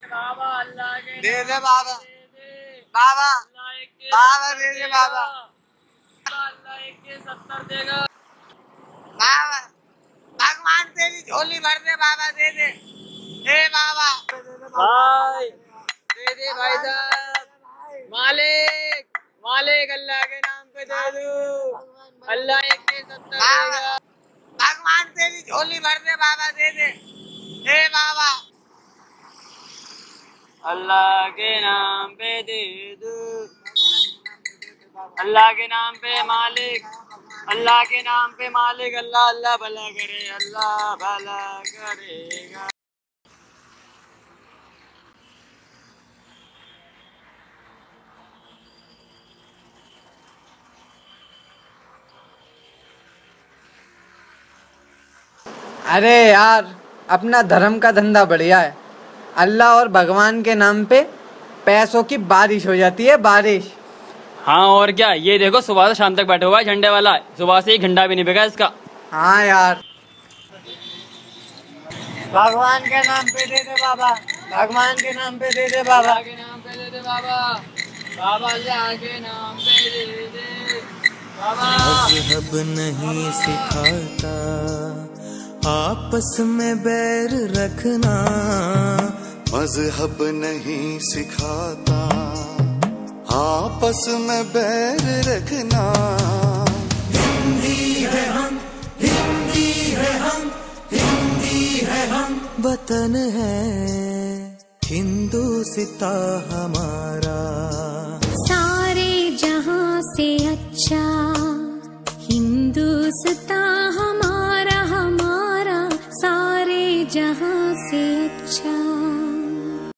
बाबा अल्लाह के दे दे बाबा, बाबा बाबा दे दे बाबा, अल्लाह 70 देगा। बाबा भगवान तेरी झोली भर दे बाबा, दे दे, हे बाबा भाई दे दे भाई साहब, मालिक मालिक अल्लाह के नाम पे दे दो, अल्लाह 70 देगा। भगवान तेरी झोली भर दे बाबा, दे दे, हे बाबा अल्लाह के नाम पे दे दो, अल्लाह के नाम पे मालिक, अल्लाह के नाम पे मालिक, अल्लाह अल्लाह भला करे, अल्लाह भला करेगा। अरे यार, अपना धर्म का धंधा बढ़िया है। अल्लाह और भगवान के नाम पे पैसों की बारिश हो जाती है, बारिश। हाँ और क्या, ये देखो सुबह से शाम तक बैठे हुआ है झंडे वाला, सुबह से एक घंटा भी नहीं बिका इसका। हाँ यार, भगवान के नाम पे दे दे बाबा, भगवान के नाम पे दे दे बाबा, के नाम पे दे दे बाबा, बाबा अल्लाह के नाम पे दे दे बाबा। मजहब नहीं सिखाता आपस में बैर रखना, मजहब नहीं सिखाता आपस में बैर रखना। हिंदी है हम, हिंदी है हम, हिंदी है हम, वतन है हिंदुस्ता हमारा। सारे जहां से अच्छा हिंदुस्ता हमारा, हमारा सारे जहां से अच्छा।